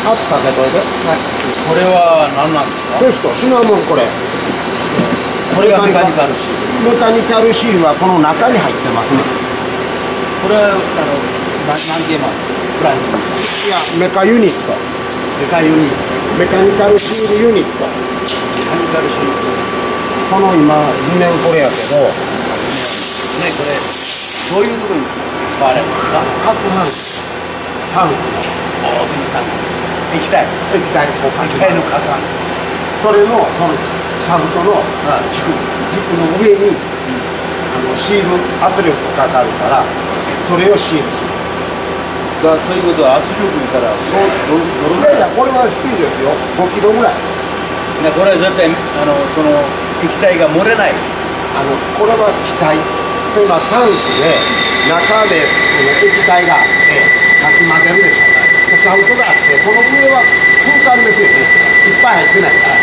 圧かけといて。 これは何なんですか？ テスト、シナモンこれ。 これがメカニカルシール。 メカニカルシールはこの中に入ってますね。 これは何件もある？プライム。 いや、メカユニット。 メカユニット。 メカニカルシールユニット。 メカニカルシール。 この今、図面これやけど。 ね、これ、どういうところに使われるんですか？ タンク。 大きなタンク。液体。 液体、こう液体のカタン。 それの、このシャフトの軸の上に、シール、圧力かかるから、それをシールする。 ということは圧力からそうどのぐらい？ いやいや、これは低いですよ。5キロぐらい。 これは絶対その液体が漏れない。 これは気体。例えばタンクで中でその液体があってかき混ぜるでしょ。でシャフトがあってこの上は空間ですよね。いっぱい入ってないから。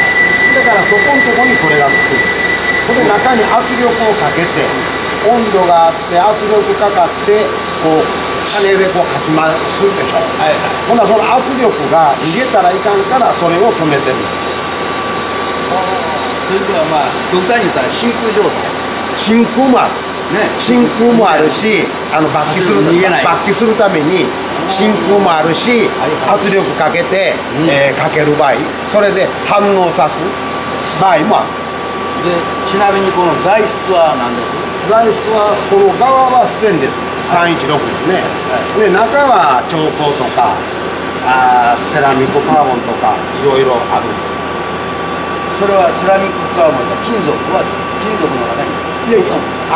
だからそこのとこにこれがつく。これ中に圧力をかけて温度があって圧力かかってこう羽でこうかき回すでしょ。はいはい。ほなその圧力が逃げたらいかんからそれを止めてるんです。 ということは極端に言ったら真空状態。 真空もある。ね、真空もあるし、罰気するために真空もあるし、圧力かけて、かける場合、それで反応さす場合もある。 で、ちなみにこの材質は何ですか？ 材質はこの側はステンレス316ですね。で中は調光とかセラミックカーボンとかいろいろあるんです。 それはセラミックカーボンや金属の中に。 いやいや、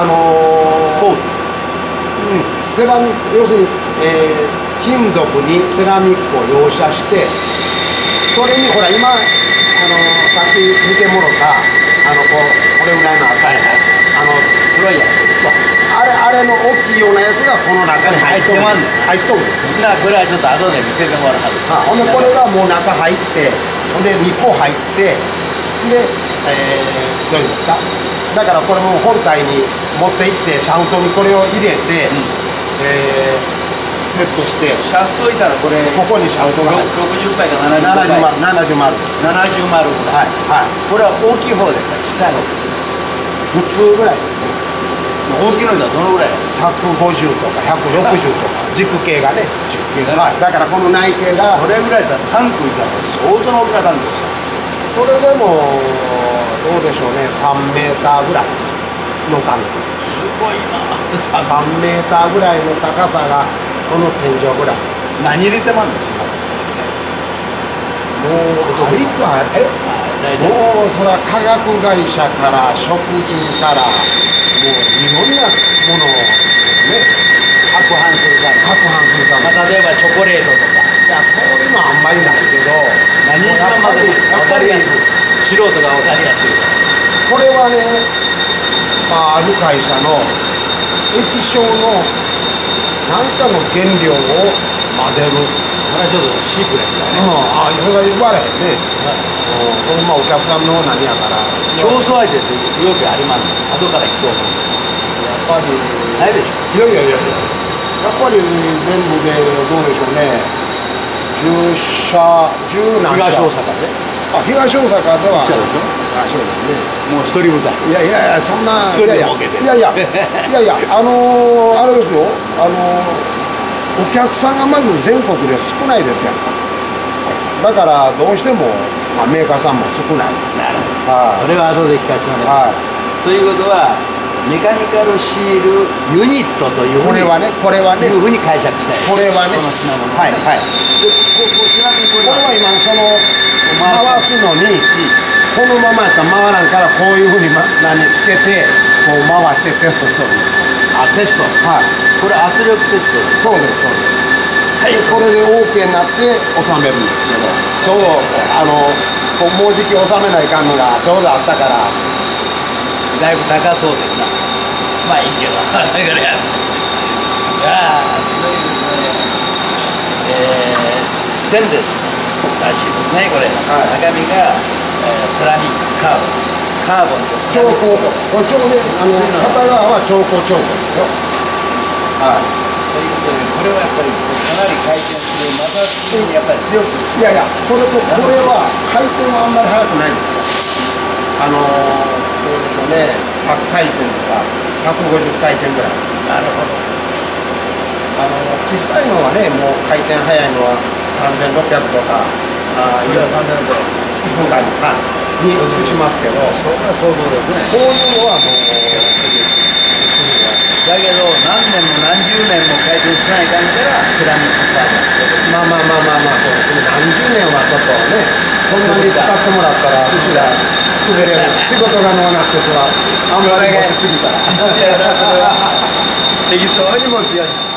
セラミック、要するに、金属にセラミックを溶射して、それにほら今さっき見てもろたこれぐらいの赤い黒いやつ。 あれの大きいようなやつがこの中に入っとる。入っとる。 これはちょっと後で見せてもらう。 ほんでこれがもう中入って、ほんで2個入って、で、どういうんですか？だからこれも本体に持っていってシャフトにこれを入れて、セットして。 シャフトいたらこれここにシャフトが入って 60回か70回。 70丸。 70丸ぐらい。はい。これは大きい方で小さい方。 普通ぐらい。 大きいのだどのぐらい ？150とか160とか軸径がね。 軸径がね。 だからこの内径がこれぐらいだったらタンクいたら相当な大きなタンクですよ。 これでもどうでしょうね、3メーターぐらいのタンク。 すごいな。 3メーターぐらいの高さがこの天井ぐらい。 何入れてまんですか？ もうありとあれ、もうそれは化学会社から食品からもういろんなものをね攪拌するため。 攪拌するため。 例えばチョコレートとか。 いやそういうのはあんまりないけど、 何一番まで分かりやすい。素人が分かりやすい。 これはね、ある会社の液晶の何かの原料を混ぜる。 これはちょっとシークレットだね。 それが言われへんね。これお客さんの何やから。 競争相手ってよくありますね。後から聞こうと。 やっぱりないでしょ。 いややっぱり全部でどうでしょうね。10何社。 東大阪で。 東大阪では。 一社でしょ。 そうですね。 もう一人舞台。 いやそんな。 一人で儲けて。 いやあれですよ。お客さんがまず全国で少ないですやんか。だからどうしても、メーカーさんも少ない。 なるほど。それは後で聞かせてもらいます。ということはメカニカルシールユニットというふうにいうふうに解釈したい。 これはね。はい。 ちなみにこれは今回すのにこのままやったら回らんからこういうふうにつけてこう回してテストしてるんです。 テスト。はい。これ圧力テスト。 そうです。はい。これで OK になって収めるんですけど、ちょうどもうじき収めないかんのがちょうどあったから。 だいぶ高そうですな。まあいいけど。だからすごいですね。ステンレスらしいですねこれ。中身がセラミックカーボンです。 調光と。これ片側は調光ですよ。はい。 ことで、これはやっぱりかなり回転する摩擦にやっぱり強く。 いやいや、これとこれは回転はあんまり速くないんですよ。どうでしょうね、100回転とか150回転ぐらい。 なるほど。 小さいのはね、もう回転速いのは3600とか、 いや、3600。 1分間に打ちますけど、 それは相当ですね。 こういうのはもう、 だけど、何年も何十年も回転しない感じからセラミックカードをつけてる。 まあ、そうですね、何十年はちょっとね、そんなに使ってもらったら、うちら、潰れる、仕事がのうなっては、あんまり持ちすぎたら。 適当に持つように。